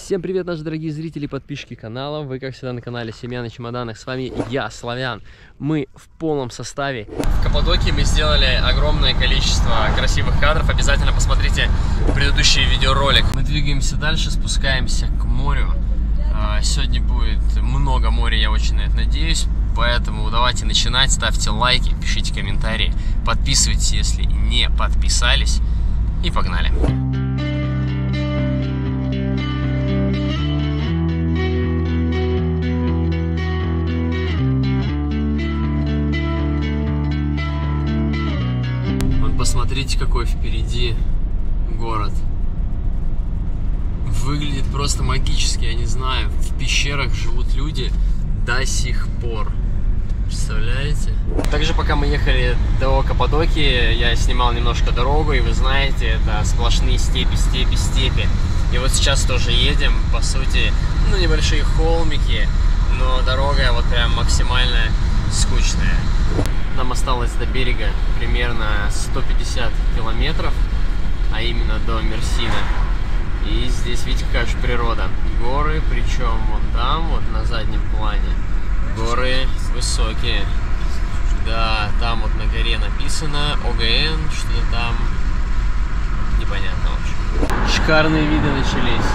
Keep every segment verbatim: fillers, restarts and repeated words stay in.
Всем привет, наши дорогие зрители и подписчики канала. Вы, как всегда, на канале Семья на чемоданах. С вами я, Славян. Мы в полном составе. В Каппадокии мы сделали огромное количество красивых кадров. Обязательно посмотрите предыдущий видеоролик. Мы двигаемся дальше, спускаемся к морю. Сегодня будет много моря, я очень на это надеюсь. Поэтому давайте начинать. Ставьте лайки, пишите комментарии. Подписывайтесь, если не подписались. И погнали. Посмотрите, какой впереди город. Выглядит просто магически, я не знаю. В пещерах живут люди до сих пор. Представляете? Также пока мы ехали до Каппадокии, я снимал немножко дорогу, и вы знаете, это сплошные степи, степи, степи. И вот сейчас тоже едем, по сути, ну, небольшие холмики, но дорога вот прям максимально скучная. Нам осталось до берега примерно сто пятьдесят километров, а именно до Мерсина. И здесь, видите, какая же природа. Горы, причем вон там, вот на заднем плане, горы высокие. Да, там вот на горе написано О Г Н, что-то там, непонятно вообще. Шикарные виды начались.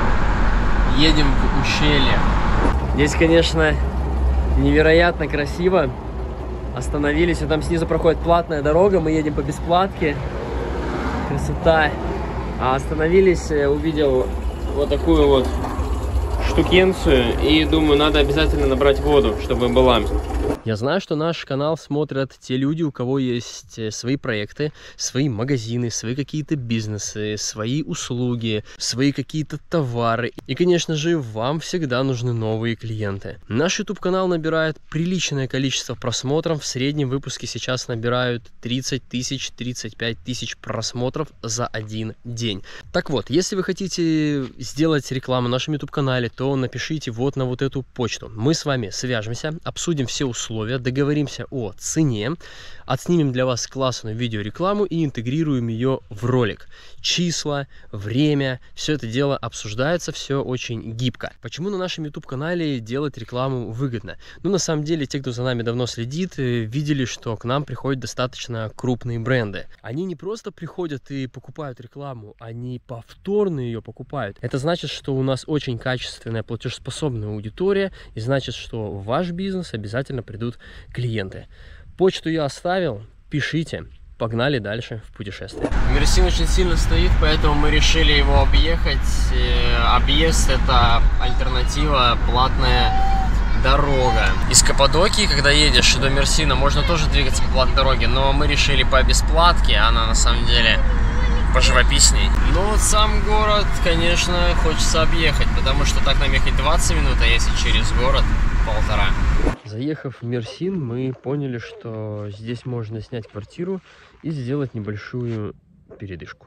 Едем в ущелье. Здесь, конечно, невероятно красиво. Остановились, и там снизу проходит платная дорога, мы едем по бесплатке. Красота. А остановились, увидел вот такую вот штукенцию, и думаю, надо обязательно набрать воду, чтобы была. Я знаю, что наш канал смотрят те люди, у кого есть свои проекты, свои магазины, свои какие-то бизнесы, свои услуги, свои какие-то товары. И, конечно же, вам всегда нужны новые клиенты. Наш YouTube канал набирает приличное количество просмотров. В среднем выпуски сейчас набирают тридцать тысяч, тридцать пять тысяч просмотров за один день. Так вот, если вы хотите сделать рекламу на нашем YouTube канале, то напишите вот на вот эту почту. Мы с вами свяжемся, обсудим все условия, договоримся о цене, отснимем для вас классную видеорекламу и интегрируем ее в ролик. Числа, время, все это дело обсуждается, все очень гибко. Почему на нашем YouTube канале делать рекламу выгодно? Ну, на самом деле, те, кто за нами давно следит, видели, что к нам приходят достаточно крупные бренды. Они не просто приходят и покупают рекламу, они повторно ее покупают. Это значит, что у нас очень качественная платежеспособная аудитория, и значит, что в ваш бизнес обязательно придут клиенты. Почту я оставил, пишите. Погнали дальше в путешествие. Мерсин очень сильно стоит, поэтому мы решили его объехать. Объезд — это альтернатива, платная дорога. Из Каппадокии, когда едешь до Мерсина, можно тоже двигаться по платной дороге, но мы решили по бесплатке, она на самом деле поживописней. Но вот сам город, конечно, хочется объехать, потому что так нам ехать двадцать минут, а если через город полтора. Заехав в Мерсин, мы поняли, что здесь можно снять квартиру и сделать небольшую передышку.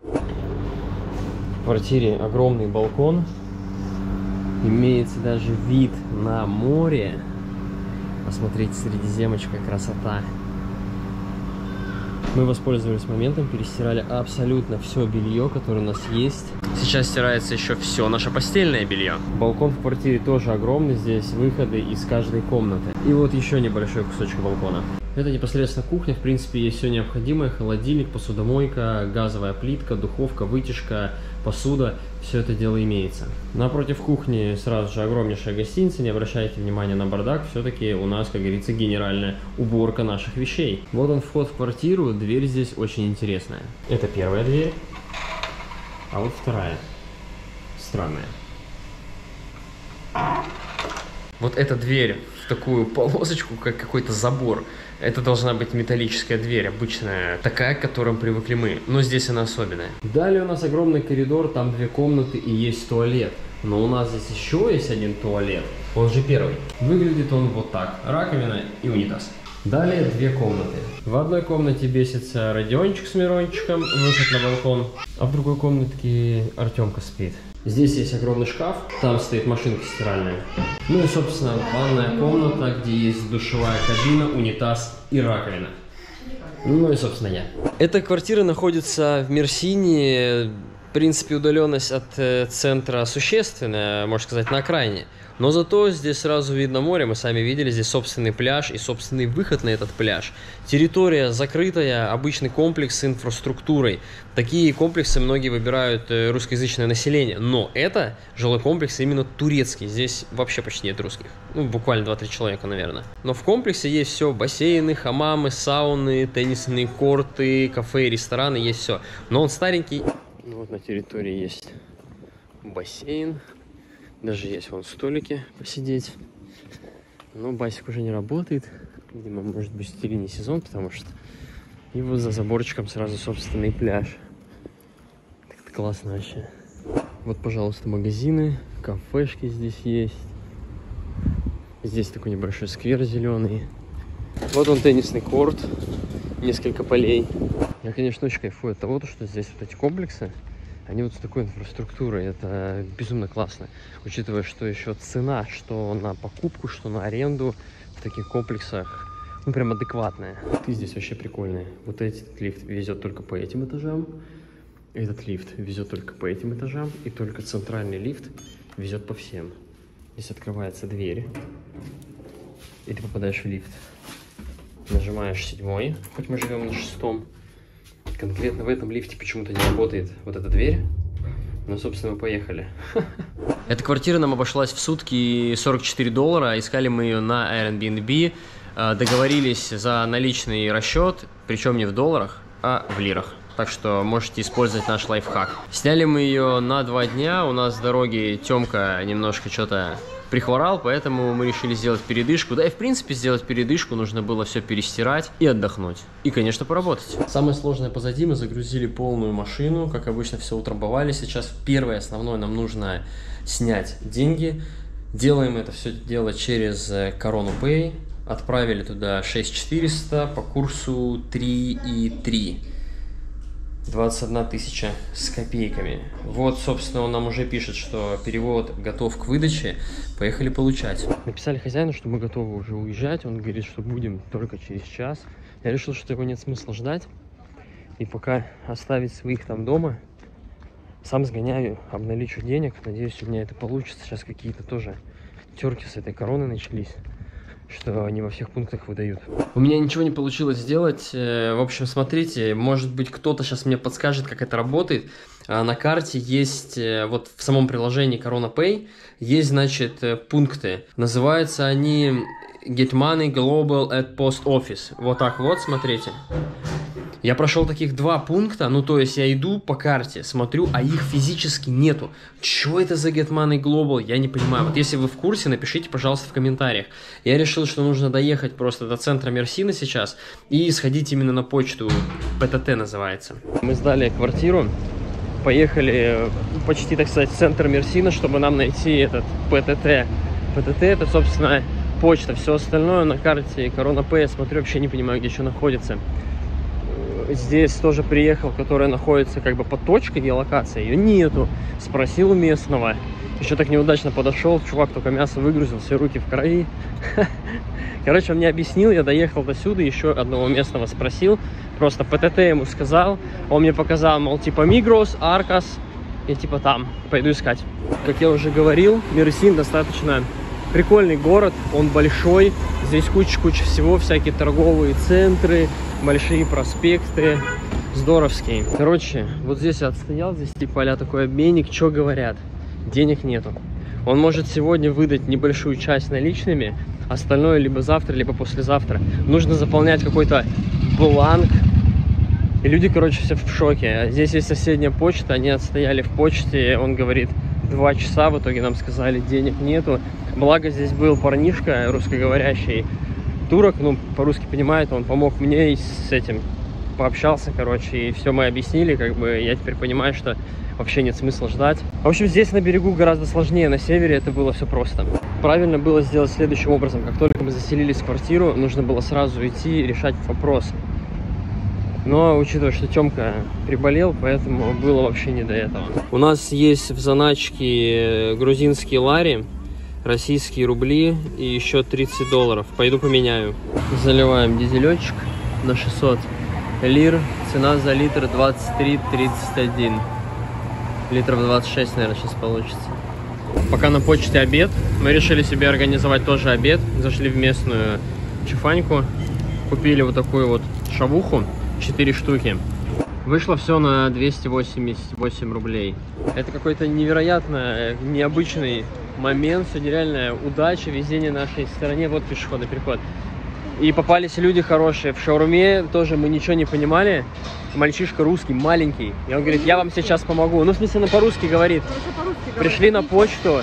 В квартире огромный балкон, имеется даже вид на море. Посмотрите, Средиземочка, красота. Мы воспользовались моментом, перестирали абсолютно все белье, которое у нас есть. Сейчас стирается еще все наше постельное белье. Балкон в квартире тоже огромный, здесь выходы из каждой комнаты. И вот еще небольшой кусочек балкона. Это непосредственно кухня, в принципе, есть все необходимое. Холодильник, посудомойка, газовая плитка, духовка, вытяжка, посуда. Все это дело имеется. Напротив кухни сразу же огромнейшая гостиница. Не обращайте внимания на бардак. Все-таки у нас, как говорится, генеральная уборка наших вещей. Вот он, вход в квартиру. Дверь здесь очень интересная. Это первая дверь. А вот вторая. Странная. Вот эта дверь в такую полосочку, как какой-то забор. Это должна быть металлическая дверь, обычная, такая, к которым привыкли мы. Но здесь она особенная. Далее у нас огромный коридор, там две комнаты и есть туалет. Но у нас здесь еще есть один туалет, он же первый. Выглядит он вот так. Раковина и унитаз. Далее две комнаты. В одной комнате бесится Родиончик с Мирончиком, выход на балкон. А в другой комнатке Артемка спит. Здесь есть огромный шкаф, там стоит машинка стиральная. Ну и, собственно, ванная комната, где есть душевая кабина, унитаз и раковина. Ну и, собственно, я. Эта квартира находится в Мерсине, принципе, удаленность от э, центра существенная, можно сказать, на окраине. Но зато здесь сразу видно море, мы сами видели, здесь собственный пляж и собственный выход на этот пляж. Территория закрытая, обычный комплекс с инфраструктурой. Такие комплексы многие выбирают русскоязычное население, но это жилой комплекс именно турецкий, здесь вообще почти нет русских, ну буквально два-три человека, наверное. Но в комплексе есть все, бассейны, хамамы, сауны, теннисные корты, кафе, рестораны, есть все. Но он старенький. Ну, вот на территории есть бассейн. Даже есть вон столики посидеть. Но басик уже не работает. Видимо, может быть, стильный сезон, потому что... И вот за заборчиком сразу собственный пляж. Так-то классно вообще. Вот, пожалуйста, магазины, кафешки здесь есть. Здесь такой небольшой сквер зеленый. Вот он, теннисный корт. Несколько полей. Я, конечно, очень кайфую от того, что здесь вот эти комплексы, они вот с такой инфраструктурой, это безумно классно. Учитывая, что еще цена, что на покупку, что на аренду в таких комплексах, ну прям адекватная. Ты здесь вообще прикольная. Вот этот лифт везет только по этим этажам, этот лифт везет только по этим этажам, и только центральный лифт везет по всем. Здесь открывается дверь, и ты попадаешь в лифт. Нажимаешь седьмой, хоть мы живем на шестом. Конкретно в этом лифте почему-то не работает вот эта дверь. Ну, собственно, мы поехали. Эта квартира нам обошлась в сутки сорок четыре доллара. Искали мы ее на Airbnb. Договорились за наличный расчет, причем не в долларах, а в лирах. Так что можете использовать наш лайфхак. Сняли мы ее на два дня. У нас с дороги Тёмка немножко что-то прихворал, поэтому мы решили сделать передышку. Да и в принципе сделать передышку нужно было все перестирать и отдохнуть. И, конечно, поработать. Самое сложное позади, мы загрузили полную машину. Как обычно, все утрамбовали. Сейчас первое основное нам нужно снять деньги. Делаем это все дело через Corona Pay. Отправили туда шесть тысяч четыреста по курсу три и три. двадцать одна тысяча с копейками. Вот, собственно, он нам уже пишет, что перевод готов к выдаче. Поехали получать. Написали хозяину, что мы готовы уже уезжать. Он говорит, что будем только через час. Я решил, что его нет смысла ждать. И пока оставить своих там дома, сам сгоняю, обналичу денег. Надеюсь, у меня это получится. Сейчас какие-то тоже терки с этой короной начались, что они во всех пунктах выдают. У меня ничего не получилось сделать. В общем, смотрите, может быть, кто-то сейчас мне подскажет, как это работает. На карте есть, вот в самом приложении Corona Pay, есть, значит, пункты. Называются они Get Money Global at Post Office. Вот так вот, смотрите. Я прошел таких два пункта, ну то есть я иду по карте, смотрю, а их физически нету. Что это за Get Money Global? Я не понимаю. Вот если вы в курсе, напишите, пожалуйста, в комментариях. Я решил, что нужно доехать просто до центра Мерсина сейчас и сходить именно на почту. пэ тэ тэ называется. Мы сдали квартиру, поехали почти, так сказать, в центр Мерсина, чтобы нам найти этот пэ тэ тэ. пэ тэ тэ это, собственно, почта. Все остальное на карте Corona Pay, я смотрю, вообще не понимаю, где что находится. Здесь тоже приехал, которая находится как бы под точкой геолокации, ее нету. Спросил у местного, еще так неудачно подошел, чувак только мясо выгрузил, все руки в крови. Короче, он мне объяснил, я доехал до сюда, еще одного местного спросил, просто пэ тэ тэ ему сказал, он мне показал, мол, типа Мигрос, Аркас, и типа там, пойду искать. Как я уже говорил, Мерсин достаточно прикольный город, он большой, здесь куча-куча всего, всякие торговые центры, большие проспекты, здоровские. Короче, вот здесь я отстоял, здесь типа а-ля такой обменник, что говорят, денег нету. Он может сегодня выдать небольшую часть наличными, остальное либо завтра, либо послезавтра. Нужно заполнять какой-то бланк. И люди, короче, все в шоке. Здесь есть соседняя почта, они отстояли в почте, он говорит, два часа, в итоге нам сказали, денег нету. Благо здесь был парнишка русскоговорящий, турок, ну, по-русски понимает, он помог мне и с этим пообщался, короче, и все мы объяснили, как бы, я теперь понимаю, что вообще нет смысла ждать. В общем, здесь на берегу гораздо сложнее, на севере это было все просто. Правильно было сделать следующим образом, как только мы заселились в квартиру, нужно было сразу идти и решать вопрос. Но, учитывая, что Тёмка приболел, поэтому было вообще не до этого. У нас есть в заначке грузинские лари, российские рубли и еще тридцать долларов. Пойду поменяю. Заливаем дизелечек на шестьсот лир. Цена за литр двадцать три тридцать один. Литров двадцать шесть, наверное, сейчас получится. Пока на почте обед, мы решили себе организовать тоже обед. Зашли в местную чифаньку, купили вот такую вот шавуху, четыре штуки. Вышло все на двести восемьдесят восемь рублей. Это какой-то невероятно необычный момент, сегодня реальная удача, везение нашей стороне. Вот пешеходный переход. И попались люди хорошие. В шаурме тоже мы ничего не понимали. Мальчишка русский, маленький. И он говорит, я вам сейчас помогу. Ну, в смысле, на по-русски говорит. Пришли на почту.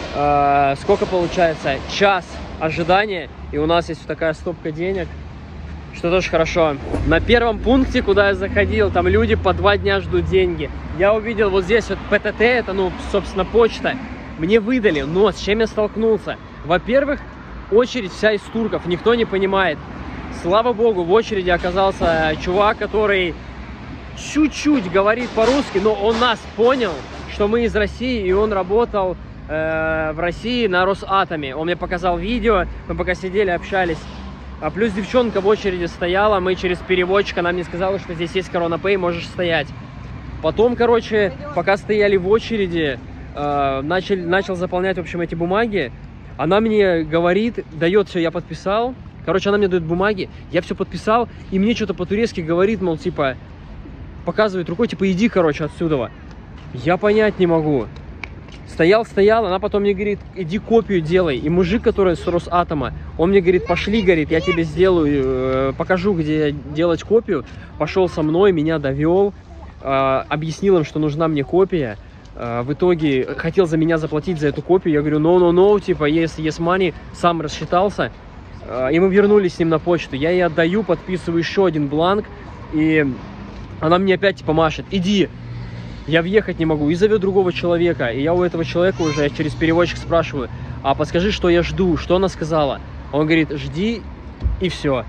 Э, сколько получается? Час ожидания. И у нас есть такая стопка денег. Что тоже хорошо. На первом пункте, куда я заходил, там люди по два дня ждут деньги. Я увидел вот здесь вот ПТТ, это, ну, собственно, почта. Мне выдали, но с чем я столкнулся? Во-первых, очередь вся из турков, никто не понимает. Слава богу, в очереди оказался чувак, который чуть-чуть говорит по-русски, но он нас понял, что мы из России, и он работал э, в России на Росатоме. Он мне показал видео, мы пока сидели, общались. А плюс девчонка в очереди стояла, мы через переводчика, она мне сказала, что здесь есть Corona Pay, можешь стоять. Потом, короче, пока стояли в очереди, э, начал, начал заполнять, в общем, эти бумаги. Она мне говорит, дает все, я подписал. Короче, она мне дает бумаги, я все подписал, и мне что-то по-турецки говорит, мол, типа, показывает рукой, типа, иди, короче, отсюда. Я понять не могу. Стоял, стоял, она потом мне говорит, иди копию делай. И мужик, который с Росатома, он мне говорит, пошли, говорит, я тебе сделаю, э, покажу, где делать копию. Пошел со мной, меня довел, э, объяснил им, что нужна мне копия. В итоге хотел за меня заплатить за эту копию. Я говорю, no, no, no, типа, yes, yes money, сам рассчитался. И мы вернулись с ним на почту. Я ей отдаю, подписываю еще один бланк. И она мне опять, типа, машет, иди. Я въехать не могу. И зовет другого человека. И я у этого человека уже через переводчик спрашиваю, а подскажи, что я жду, что она сказала. Он говорит, жди, и все.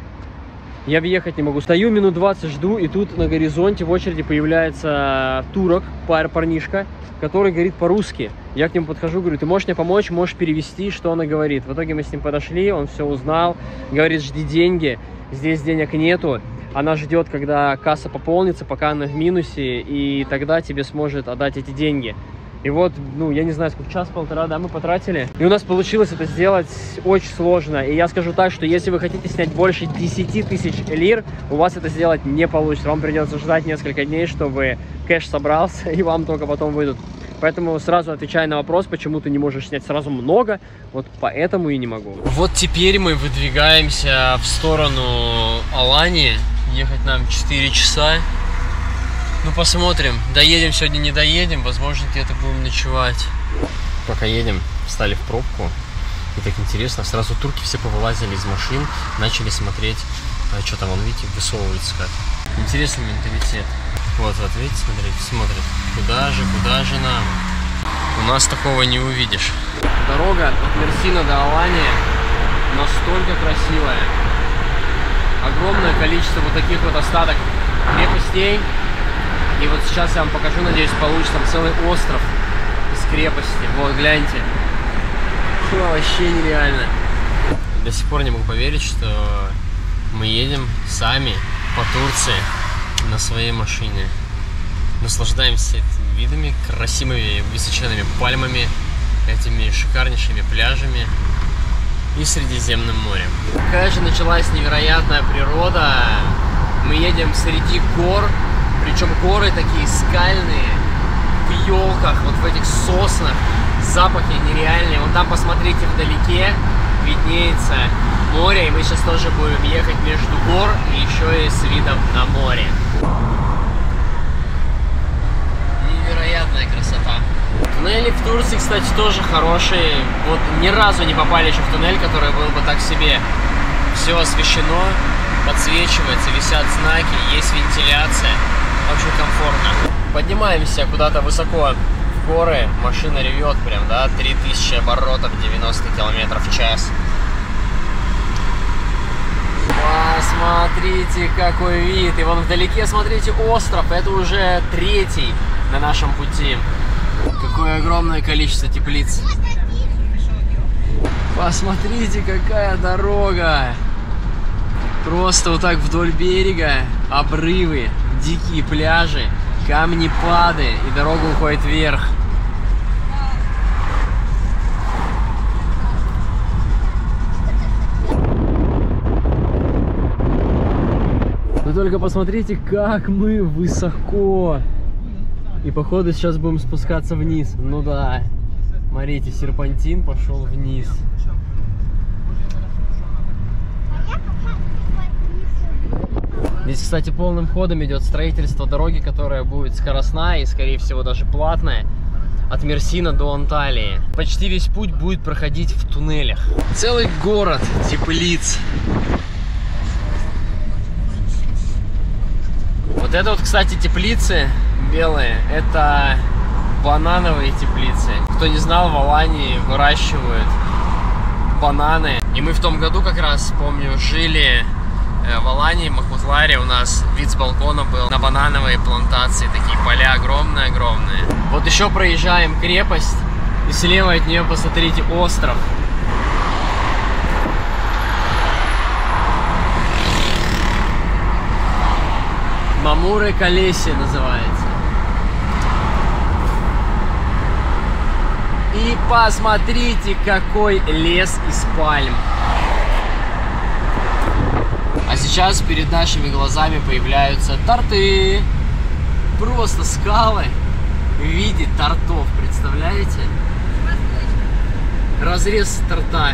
Я въехать не могу. Стою минут двадцать, жду, и тут на горизонте в очереди появляется турок, пар, парнишка, который говорит по-русски. Я к нему подхожу, говорю, ты можешь мне помочь, можешь перевести, что она говорит. В итоге мы с ним подошли, он все узнал, говорит, жди деньги, здесь денег нету. Она ждет, когда касса пополнится, пока она в минусе, и тогда тебе сможет отдать эти деньги. И вот, ну, я не знаю, сколько, час-полтора, да, мы потратили. И у нас получилось это сделать очень сложно. И я скажу так, что если вы хотите снять больше десяти тысяч лир, у вас это сделать не получится. Вам придется ждать несколько дней, чтобы кэш собрался, и вам только потом выйдут. Поэтому сразу отвечая на вопрос, почему ты не можешь снять сразу много, вот поэтому и не могу. Вот теперь мы выдвигаемся в сторону Алании. Ехать нам четыре часа. Ну, посмотрим. Доедем сегодня, не доедем. Возможно, где-то будем ночевать. Пока едем, встали в пробку. И так интересно, сразу турки все повылазили из машин, начали смотреть, а что там, он, видите, высовывается как. Интересный менталитет. Вот, вот, видите, смотрите, смотрят. Куда же, куда же нам? У нас такого не увидишь. Дорога от Мерсина до Алании настолько красивая. Огромное количество вот таких вот остаток крепостей. И вот сейчас я вам покажу, надеюсь, получится там целый остров из крепости. Вот, гляньте. Фу, вообще нереально. До сих пор не могу поверить, что мы едем сами по Турции на своей машине. Наслаждаемся этими видами, красивыми высоченными пальмами, этими шикарнейшими пляжами и Средиземным морем. Какая же началась невероятная природа. Мы едем среди гор. Причем горы такие скальные, в елках, вот в этих соснах, запахи нереальные. Вон там, посмотрите, вдалеке виднеется море, и мы сейчас тоже будем ехать между гор и еще и с видом на море. Невероятная красота. Туннели в Турции, кстати, тоже хорошие. Вот ни разу не попали еще в туннель, который был бы так себе. Все освещено, подсвечивается, висят знаки, есть вентиляция. Очень комфортно. Поднимаемся куда-то высоко в горы, машина ревет прям, да, три тысячи оборотов, девяносто километров в час. Посмотрите, какой вид. И вон вдалеке, смотрите, остров, это уже третий на нашем пути. Какое огромное количество теплиц. Посмотрите, какая дорога. Просто вот так вдоль берега, обрывы, дикие пляжи, камнепады, и дорога уходит вверх. Вы только посмотрите, как мы высоко. И походу сейчас будем спускаться вниз. Ну да. Смотрите, серпантин пошел вниз. Здесь, кстати, полным ходом идет строительство дороги, которая будет скоростная и, скорее всего, даже платная. От Мерсина до Анталии. Почти весь путь будет проходить в туннелях. Целый город теплиц. Вот это вот, кстати, теплицы белые. Это банановые теплицы. Кто не знал, в Алании выращивают бананы. И мы в том году как раз, помню, жили в Алании, в Махмутларе. У нас вид с балкона был на банановые плантации. Такие поля огромные-огромные. Вот еще проезжаем крепость. И слева от нее, посмотрите, остров. Мамуры Колеси называется. И посмотрите, какой лес из пальм. А сейчас перед нашими глазами появляются торты. Просто скалы в виде тортов, представляете? Разрез торта.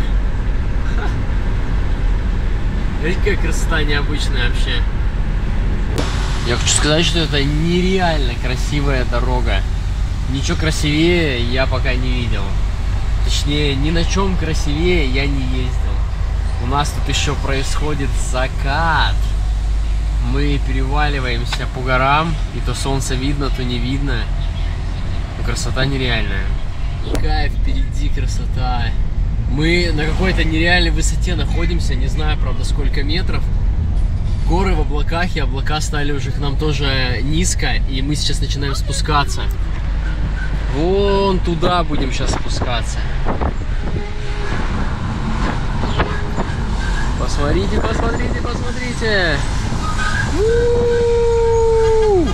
Видите, какая красота необычная вообще. Я хочу сказать, что это нереально красивая дорога. Ничего красивее я пока не видел. Точнее, ни на чем красивее я не ездил. У нас тут еще происходит закат. Мы переваливаемся по горам, и то солнце видно, то не видно. Но красота нереальная. Какая впереди красота. Мы на какой-то нереальной высоте находимся, не знаю, правда, сколько метров. Горы в облаках, и облака стали уже к нам тоже низко, и мы сейчас начинаем спускаться. Вон туда будем сейчас спускаться. Посмотрите, посмотрите, посмотрите. У-у-у!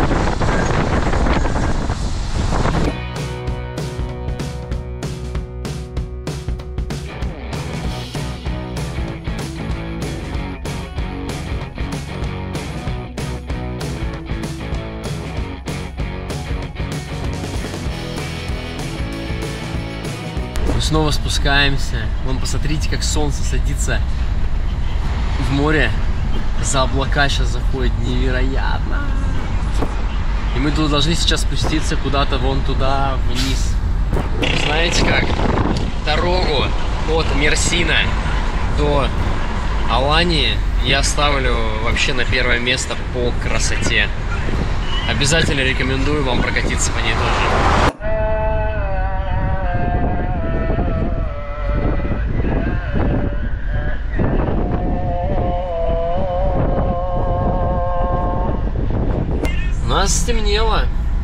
Мы снова спускаемся. Вон, посмотрите, как солнце садится в море. За облака сейчас заходит. Невероятно. И мы тут должны сейчас спуститься куда-то вон туда, вниз. Знаете как? Дорогу от Мерсина до Алании я ставлю вообще на первое место по красоте. Обязательно рекомендую вам прокатиться по ней тоже. У нас стемнело,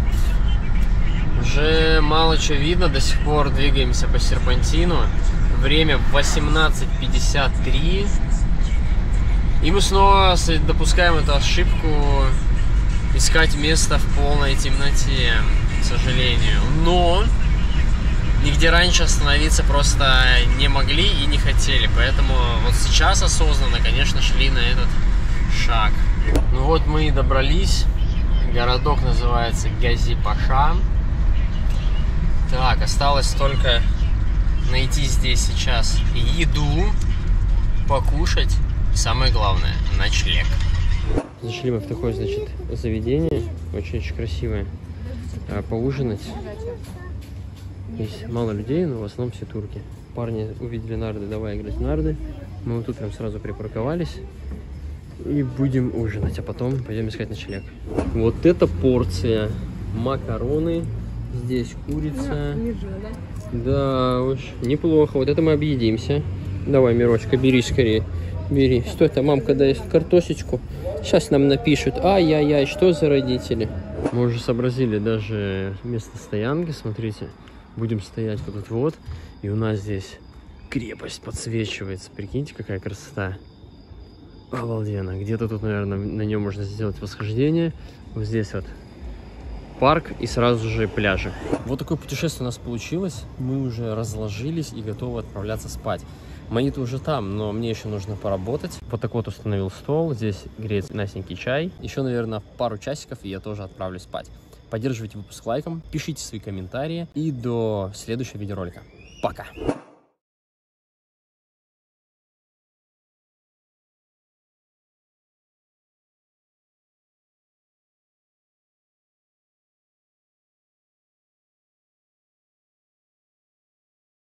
уже мало чего видно, до сих пор двигаемся по серпантину, время восемнадцать пятьдесят три, и мы снова допускаем эту ошибку искать место в полной темноте, к сожалению, но нигде раньше остановиться просто не могли и не хотели, поэтому вот сейчас осознанно, конечно, шли на этот шаг. Ну вот мы и добрались. Городок называется Гази-Паша. Так, осталось только найти здесь сейчас еду, покушать и, самое главное, ночлег. Зашли мы в такое, значит, заведение, очень-очень красивое, поужинать. Здесь мало людей, но в основном все турки. Парни увидели нарды, давай играть в нарды. Мы вот тут прям сразу припарковались. И будем ужинать, а потом пойдем искать ночлег. Вот эта порция. Макароны. Здесь курица. Да уж, неплохо. Вот это мы объедимся. Давай, Мирочка, бери скорее. Бери. Что это, мамка даст картошечку? Сейчас нам напишут. Ай-яй-яй, что за родители? Мы уже сообразили даже место стоянки. Смотрите, будем стоять вот тут вот. И у нас здесь крепость подсвечивается. Прикиньте, какая красота. Обалденно. Где-то тут, наверное, на нем можно сделать восхождение. Вот здесь вот парк и сразу же пляжи. Вот такое путешествие у нас получилось. Мы уже разложились и готовы отправляться спать. Мои-то уже там, но мне еще нужно поработать. Вот так вот установил стол. Здесь греется настенький чай. Еще, наверное, пару часиков, и я тоже отправлюсь спать. Поддерживайте выпуск лайком, пишите свои комментарии. И до следующего видеоролика. Пока!